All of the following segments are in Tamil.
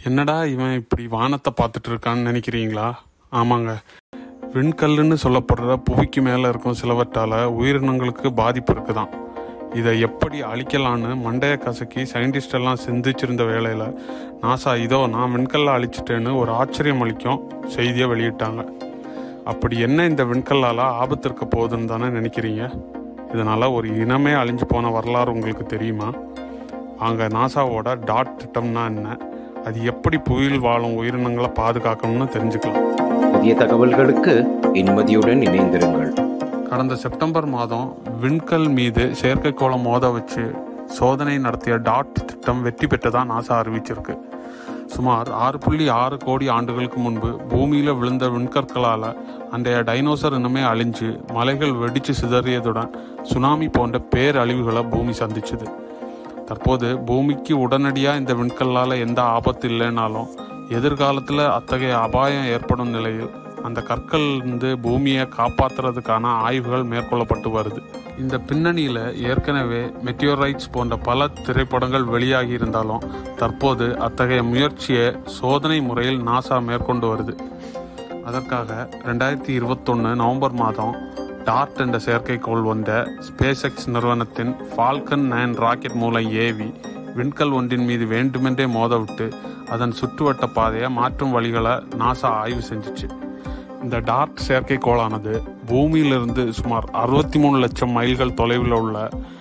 என்னடா இவன் இப்படி வானத்தை பார்த்துட்டு இருக்கான்னு நினைக்கிறீங்களா? ஆமாங்க, விண்கல்லுன்னு சொல்லப்படுற புவிக்கு மேலே இருக்கும் சிலவற்றால் உயிரினங்களுக்கு பாதிப்பு இருக்குதான். இதை எப்படி அழிக்கலான்னு மண்டைய கசக்கி சயின்டிஸ்ட் எல்லாம் சிந்திச்சிருந்த வேளையில் நாசா இதோ நான் விண்கல்லை அழிச்சிட்டேன்னு ஒரு ஆச்சரியம் அளிக்கும் செய்தியை வெளியிட்டாங்க. அப்படி என்ன இந்த விண்கல்லால் ஆபத்து இருக்க போகுதுன்னு தானே நினைக்கிறீங்க? இதனால் ஒரு இனமே அழிஞ்சு போன வரலாறு உங்களுக்கு தெரியுமா? அங்கே நாசாவோட டாட் திட்டம்னா என்ன, அது எப்படி புவியில் வாழும் உயிரினங்களை பாதுகாக்கணும்னு தெரிஞ்சுக்கலாம். புதிய தகவல்களுக்கு இன்மதியுடன் இணைந்திருங்கள். கடந்த செப்டம்பர் மாதம் விண்கல் மீது செயற்கைக்கோளை மோத வச்சு சோதனை நடத்திய டாட் திட்டம் வெற்றி பெற்றதாக நாசா அறிவிச்சிருக்கு. சுமார் 6.6 கோடி ஆண்டுகளுக்கு முன்பு பூமியில் விழுந்த விண்கற்களால் அன்றைய டைனோசர் இனமே அழிஞ்சு மலைகள் வெடித்து சிதறியதுடன் சுனாமி போன்ற பேரழிவுகளை பூமி சந்திச்சுது. தற்போது பூமிக்கு உடனடியாக இந்த விண்கல்லால் எந்த ஆபத்து இல்லைனாலும் எதிர்காலத்தில் அத்தகைய அபாயம் ஏற்படும் நிலையில் அந்த கற்கள் இருந்து பூமியை காப்பாற்றுறதுக்கான ஆய்வுகள் மேற்கொள்ளப்பட்டு வருது. இந்த பின்னணியில் ஏற்கனவே மெட்டியோரைட்ஸ் போன்ற பல திரைப்படங்கள் வெளியாகி இருந்தாலும் தற்போது அத்தகைய முயற்சியை சோதனை முறையில் நாசா மேற்கொண்டு வருது. அதற்காக 2021 நவம்பர் மாதம் டார்ட் என்ற செயற்கைக்கோள் வந்த ஸ்பேஸ்எக்ஸ் நிறுவனத்தின் ஃபால்கன் 9 ராக்கெட் மூலம் ஏவி விண்கல் ஒன்றின் மீது வேண்டுமென்றே மோதவிட்டு அதன் சுற்றுவட்ட பாதையை மாற்றும் வழிகளை நாசா ஆய்வு செஞ்சிச்சு. இந்த டார்ட் செயற்கைக்கோளானது பூமியிலிருந்து சுமார் 63 லட்சம் மைல்கள் தொலைவில் உள்ள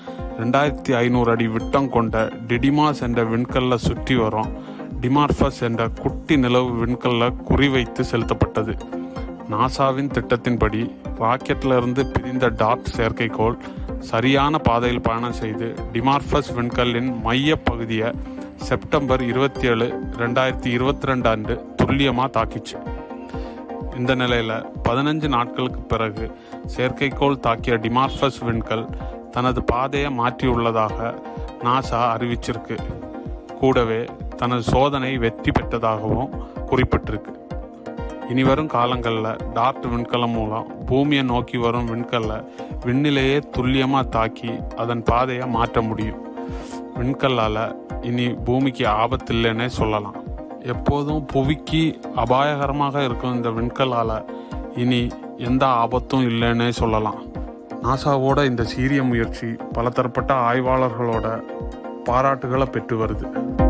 2500 அடி விட்டம் கொண்ட டிடிமாஸ் என்ற விண்கல்லை சுற்றி வரும் டிமார்பஸ் என்ற குட்டி நிலவு விண்கல்லை குறிவைத்து செலுத்தப்பட்டது. நாசாவின் திட்டத்தின்படி ராக்கெட்ல இருந்து பிரிந்த டார்ட் செயற்கைக்கோள் சரியான பாதையில் பயணம் செய்து டிமார்பஸ் விண்கல்லின் மைய பகுதியை செப்டம்பர் 27, 2022 அன்று துல்லியமாக தாக்கிச்சு. இந்த நிலையில் 15 நாட்களுக்கு பிறகு செயற்கைக்கோள் தாக்கிய டிமார்பஸ் விண்கல் தனது பாதையை மாற்றியுள்ளதாக நாசா அறிவிச்சிருக்கு. கூடவே தனது சோதனை வெற்றி பெற்றதாகவும் குறிப்பிட்டிருக்கு. இனிவரும் காலங்களில் டார்ட் விண்கலம் மூலம் பூமியை நோக்கி வரும் விண்கல்லை விண்ணிலேயே துல்லியமாக தாக்கி அதன் பாதையை மாற்ற முடியும். விண்கல்லால் இனி பூமிக்கு ஆபத்து இல்லைன்னே சொல்லலாம். எப்போதும் புவிக்கு அபாயகரமாக இருக்கும் இந்த விண்கல்லால் இனி எந்த ஆபத்தும் இல்லைன்னே சொல்லலாம். நாசாவோட இந்த சீரிய முயற்சி பலதரப்பட்ட ஆய்வாளர்களோட பாராட்டுகளை பெற்று வருது.